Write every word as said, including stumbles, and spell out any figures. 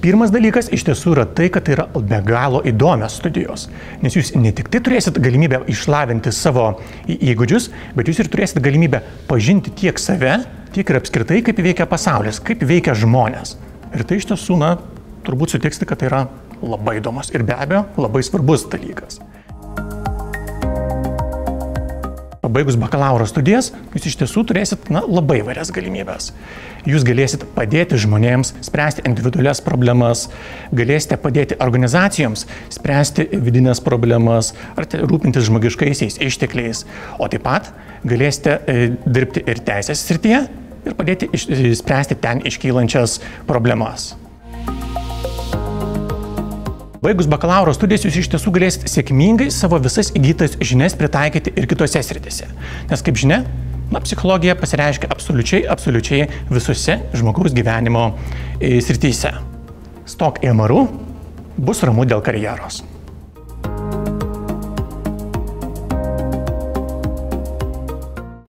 pirmas dalykas iš tiesų yra tai, kad tai yra be galo įdomios studijos. Nes jūs ne tik tai turėsit galimybę išlavinti savo įgūdžius, bet jūs ir turėsit galimybę pažinti tiek save, tiek ir apskritai, kaip veikia pasaulis, kaip veikia žmonės. Ir tai iš tiesų, na, turbūt sutiksite, kad tai yra labai įdomus ir be abejo labai svarbus dalykas. Pabaigus bakalauro studijas, jūs iš tiesų turėsit na, labai varias galimybės. Jūs galėsit padėti žmonėms spręsti individualias problemas, galėsite padėti organizacijoms spręsti vidinės problemas ar rūpintis žmogiškaisiais ištekliais, o taip pat galėsite e, dirbti ir teisės srityje ir padėti iš, spręsti ten iškylančias problemas. Baigus bakalauro studijas jūs iš tiesų galėsite sėkmingai savo visas įgytas žinias pritaikyti ir kitose srityse. Nes kaip žinia, na, psichologija pasireiškia absoliučiai, absoliučiai visose žmogaus gyvenimo srityse. Stok į M R U, bus ramu dėl karjeros.